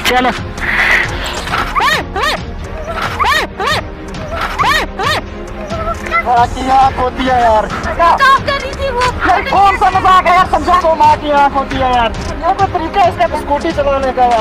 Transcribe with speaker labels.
Speaker 1: चलो
Speaker 2: खो दिया यार, कौन सा मजाक है यार, समझा को माँ की आँख होती है यार, ये तो तरीका है इसका स्कूटी चलाने का यार।